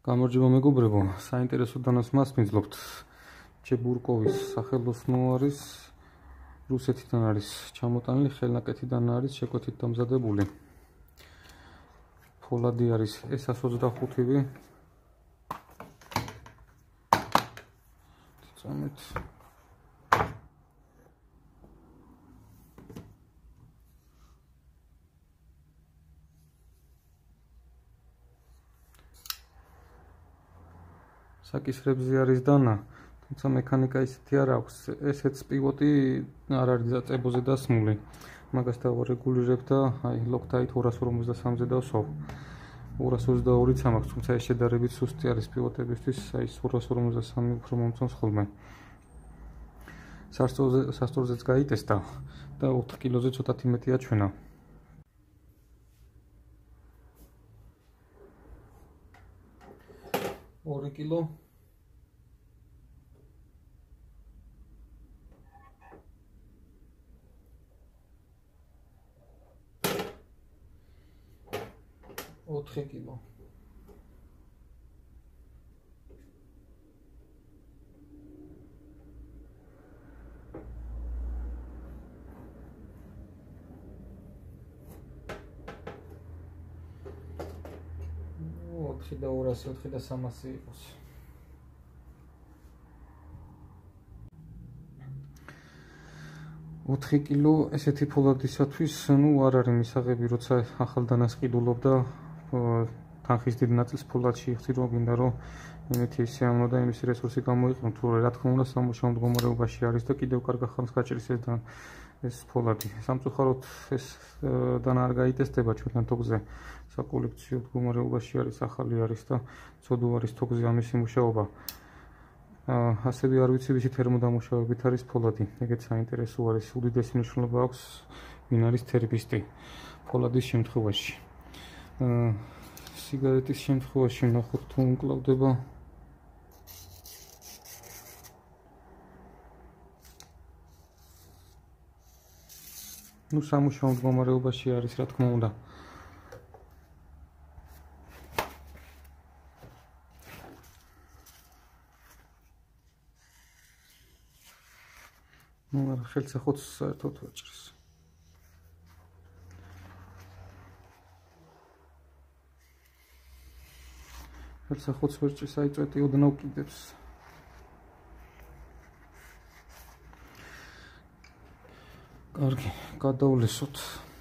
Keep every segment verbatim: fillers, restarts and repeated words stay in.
გამარჯობა მეგობრებო, საინტერესო დანასმას მიძლობთ. ჩებურკოვის სახელოსნო არის რუსეთიდან არის ჩამოტანილი, ხელნაკეთიდან არის შეკვეთით დამზადებული. ფოლადი არის ეს ოცდახუთივე. წამეთ საკისრებზე არის დანა, თუმცა მექანიკა ისეთი არ აქვს. ესეც პივოტი არ არის დაწებოზე დასმული. მაგას დავარეგულირებ და აი ლოქტაით ორას ორმოცდასამზე დავსვავ. ორას ოცდაორიც ამაქვს, თუმცა ეს შედარებით სუსტი არის პივოტებისთვის, აი ორას ორმოცდასამი უფრო მომწონს ხოლმე. სასწორზე სასწორზეც გაიტესტა და ოთხ კილოზე ცოტათი მეტი აჩვენა. ორი კილო ოთხი კილო ოთხი და ორასი, ოთხი და სამასი იყოს. ოთხი კილო ესეთი ფოლადისათვის, ნუ არ არის მისაღები, როცა ახალ დანას ყიდულობ და თანხის დიდ ნაწილს ფოლადში იხდი, რომ გინდა რომ იმითი ისე ამო და იმის რესურსი გამოიყენო, თუ რა თქმა უნდა სამუშაო მდგომარეობაში არის და კიდევ კარგ ხანს გაჭრის ეს და ეს ფოლადი. სამწუხაროდ ეს დანა არ გაიტესტება ჩვენთან თოგზე. საკოლექციო მდგომარეობაში არის, ახალი არის და ცოდო არის თოგზე ამისი მუშაობა. ასევე არ ვიცი ვისი თერმოდამუშავებით არის ფოლადი. ეგეც საინტერესო არის. უდიდესი მნიშვნელობა აქვს ვინ არის თერმისტი ფოლადის შემთხვევაში. სიგარეტის შემთხვევაში ნახოთ თუ უმკლავდება. ნუ სამუშაო მდგომარეობაში არის, რა თქმა უნდა. ნუ არა, ხელსახოც საერთოდ ვაჭრეს. ხელსახოც ვაჭრეს, აი წვეტი ოდნავ კიდებს. კარგი, გადავლესოთ.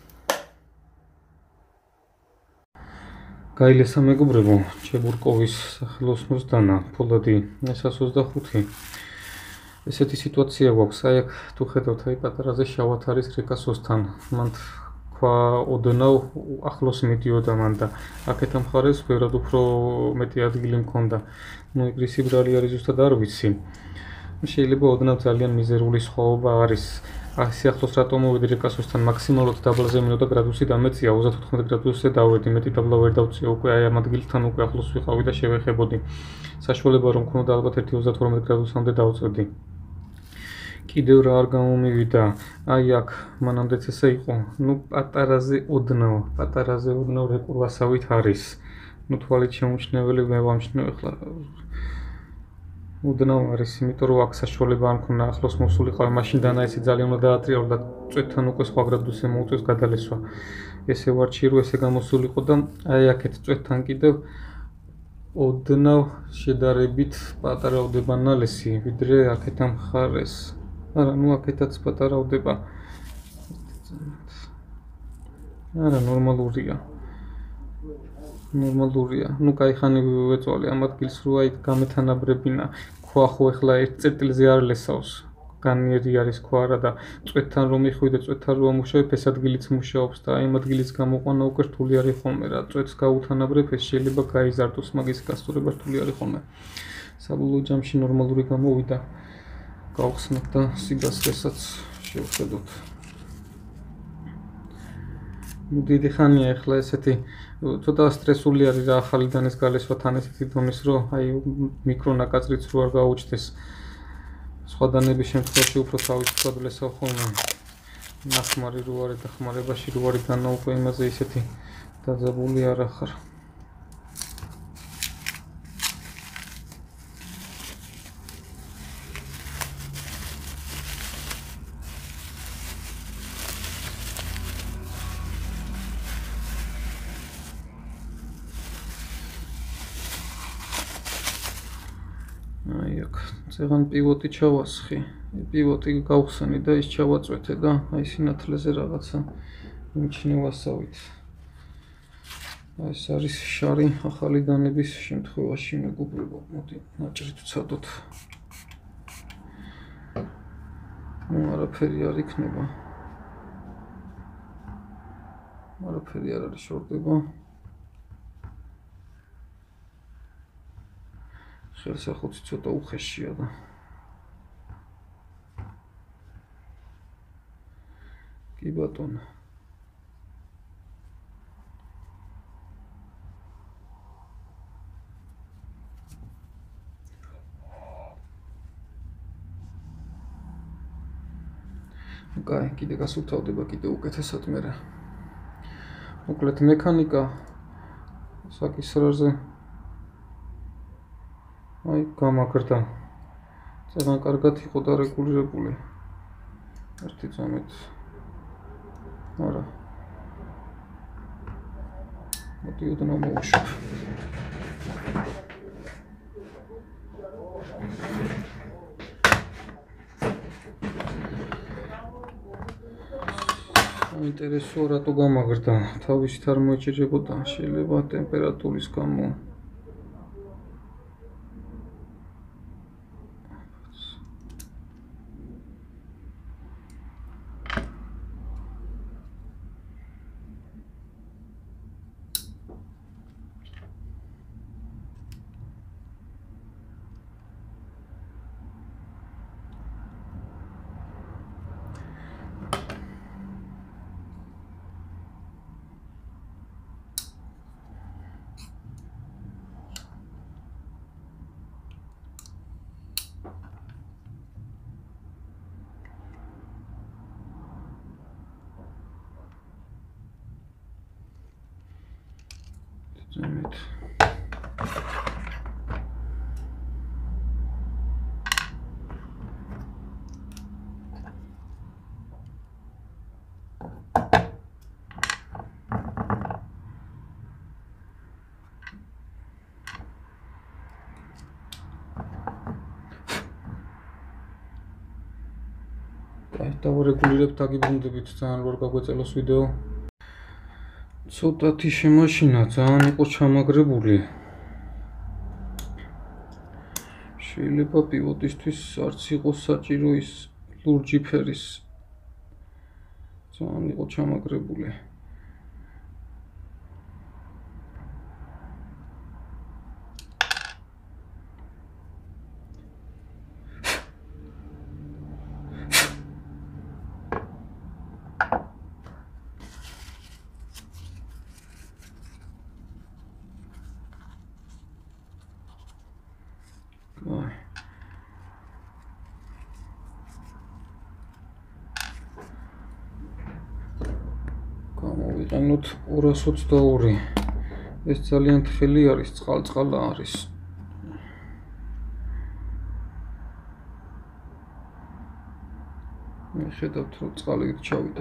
გაილესა მეგობრებო, ჩებურკოვის სახელოსნოს დანა, ფოლადი ეს ოცდახუთი. ესეთი სიტუაცია გვაქვს, აი აქ თუ ხედავთ, აი პატარაზე შავად არის რეკასოსთან. მან თქვა ოდნავ ახლოს მიდიოდა მან და აქეთ მხარეს ბევრად უფრო მეტი ადგილი მქონდა. ნუ ეგრისი ბრალი არის, ზუსტად არ ვიცი. შეიძლება ოდნავ ძალიან მიზერული სხვაობა არის. აი სიახლოს რატომ მოვედი რეკასოსთან, მაქსიმალურად დაბლაზე მინდოდა გრადუსი დამეწია, ოცდათხმეტ გრადუსზე დავედი, მეტი დაბლა ვერ დავწია, უკვე აი ამ ადგილთან უკვე ახლოს ვიყავი და შევეხებოდი. საშუალება რომ მქონოდა ალბათ ერთი ოცდათორმეტ გრადუსამდე დავწევდი. კიდევ რა არ გამომივიდა, აი აქ მანამდეც ესე იყო, ნუ პატარაზე ოდნავ, პატარაზე ოდნავ რეკურვასავით არის. ნუ თვალით შემოჩნეველი მე ვამჩნევ ახლა. ოდნავ არის, იმიტომ რომ აქ საშუალება არ მქონდა ახლოს მოსულიყავი, მაშინ დანა ესე ძალიან უნდა დაატრიალო და წვეთთან უკვე სხვა გრადუსზე მოუწევს გადალესვა. ესე ვარჩი რომ ესე გამოსულიყო და აი აქეთ წვეთთან კიდევ ოდნავ შედარებით პატარავდება ნალესი, ვიდრე აქეთ ამ მხარეს. არა, ნუ აქეთაც პატარავდება. არა, ნორმალურია. ნორმალურია. ნუ კაი ხანი ვეწვალე ამ ადგილს, რომ აი გამეთანაბრებინა. ქვა ხო ახლა ერთ წერტილზე არ ლესავს. განიერი არის ქვა არა და წვეთთან რომ იხვი და წვეთთან რომ ამუშავებ, ეს ადგილიც მუშაობს და აი ამ ადგილის გამოყვანა უკვე რთული არის ხოლმე რა. წვეთს გაუთანაბრებ, ეს შეიძლება გაიზარდოს, მაგის გასწორება რთული არის ხოლმე. საბოლოო ჯამში ნორმალური გამოვიდა. გავხსნათ და სიგასრესაც შევხედოთ. დიდი ხანია ახლა ესეთი ცოტა სტრესული არის რა ახალი დანის გალესვა თან ესეთი დონის რომ აი მიკრონაკაწრიც რო არ გაუჩნდეს. სხვა დანების შემთხვევაში უფრო თავისუფლად ლესავ ხოლმე. ნახმარი რო არის და ხმარებაში რო არის დანა უკვე იმაზე ისეთი დაძაბული არ ახარ. აქ წეღან პივოტი ჩავასხი. პივოტი გავხსენი და ის ჩავაწვეთე და აი სინათლეზე რაღაცა იმჩნევასავით. ეს არის შარი ახალი დანების შემთხვევაში მეგობრებო. მოდი ნაჭრით ვცადოთ. ნუ არაფერი არ იქნება. არაფერი არ არის შორდება. ხელსაყოთი ცოტა უხეშია და კი ბატონო. კაი, კიდე გასუფთავდება კიდე უკეთესად მერე. მოკლედ მექანიკა საკისრაზე აი გამაგრდა. ძალიან კარგად იყო დარეგულირებული. ერთი წამით. არა. მოდი ოდნავ მოვუშვებ. ინტერესოა რატო გამაგრდა. თავისით არ მოეჭირებოდა. შეიძლება ტემპერატურის გამო. Damit. დავარეგულირებ დაგიბრუნდებით ძალიან რომ გაგვეწელოს ვიდეო. ცოტათი შემაშინა ძალიან იყო ჩამაგრებული. შეიძლება პივოტისთვის არც იყოს საჭირო ის ლურჯი ფერის. ძალიან იყო ჩამაგრებული. გამოვიყენოთ ორას ოცდაორი. ეს ძალიან თხელი არის, წყალ-წყალა არის. მიხედავთ რომ წყალი ჩავიდა.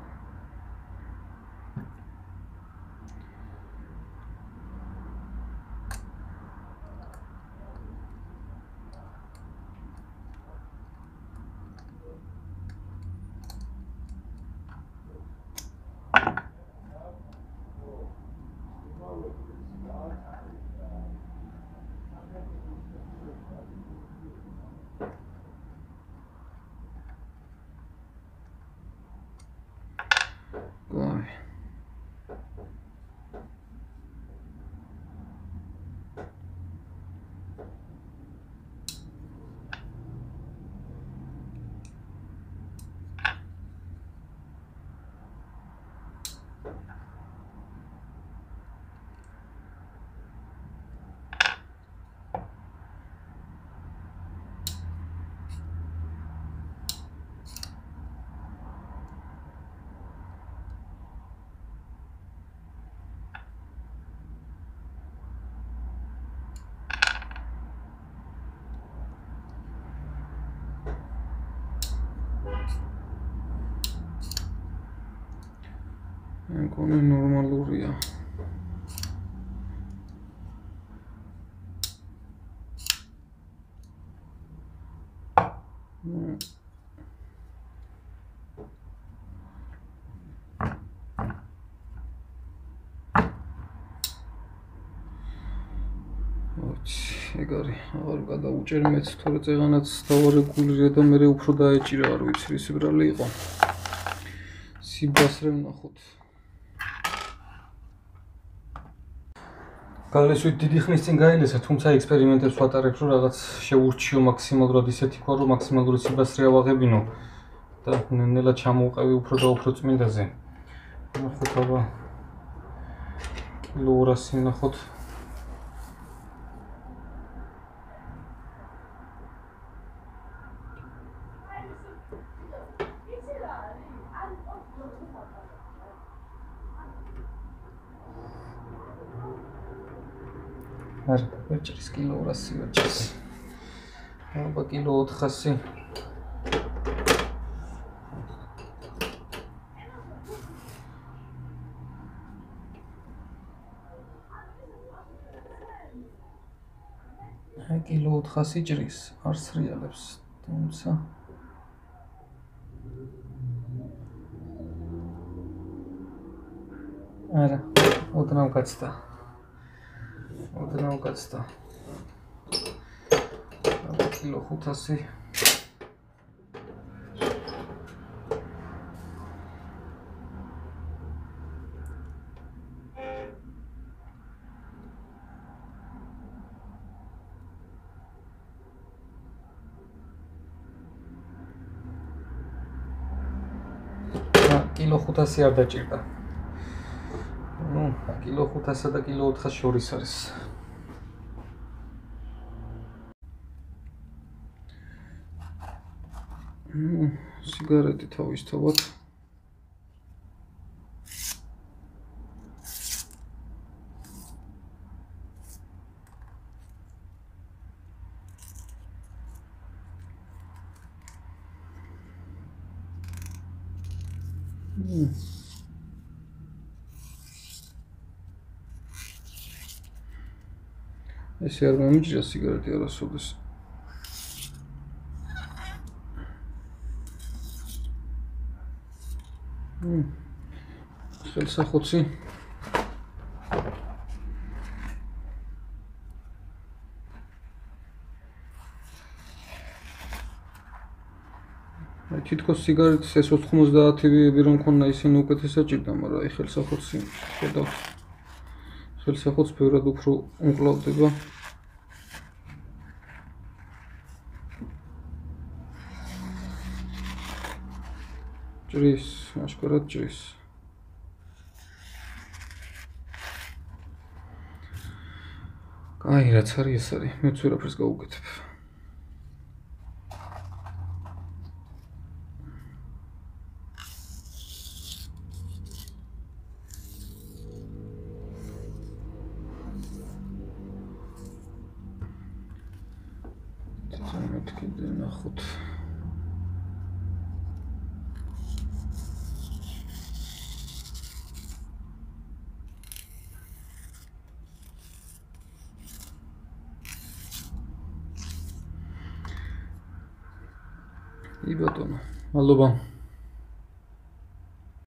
მგონი ნორმალურია. ეგ არის, აღარ გადაუჭერ მეც, თორე წეღანაც დავარეგულირე და მე უფრო დაეჭირა, არ ვიცი რის ბრალი იყო. სიბასრე ვნახოთ. გალესვით დიდი ხნის წინ გაილესა, თუმცა ექსპერიმენტებს ვატარებ, რომ რაღაც შეურჩიო მაქსიმალურად ისეთი ქვა, რომ მაქსიმალური სიბასრე ავაღებინო და ნელა ჩამოვყევი უფრო და უფრო წმინდაზე. ნახოთ აბა კილო ორასი ნახოთ. არ ვეჭრის კილო ორასი ვეჭრის. აბა კილო ოთხასი. აი კილო ოთხასი ჭრის, არ სრიალებს, თუმცა არა, ოდნავ გაცდა. ოდნავ გაცდა. აბა კილო ხუთასი. კილო ხუთასი არ დაჭირდა. ნუ, კილო ხუთასა და კილო ოთხას შორის არის. ნუ, სიგარეტი თავისთავად. ესე არ მომიჯრა სიგარეტი არასოდეს. ხელსახოცი. აი თითქოს სიგარეტის ეს ოთხმოცდაათივეები რომ მქონდა ისინი უკეთესად ჭირდა, მაგრამ აი ხელსახოცი ხედავთ. ხელსახოც ბევრად უფრო უკლავდება. ჭრის, აშკარად ჭრის. აი რაც არის ეს არის, მეც ვერაფერს გავუკეთებ. მეთქიდე ნახოთ. ი ბატონო, მადლობა.